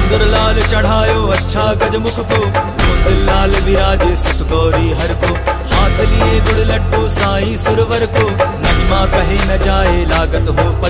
सिंदूर लाल चढ़ायो अच्छा गजमुख को, कुंदन लाल विराजे सुत गौरी हर को। हाथ लिए गुड़ लड्डू साईं सुरवर को, महिमा कहे न जाए लागत हो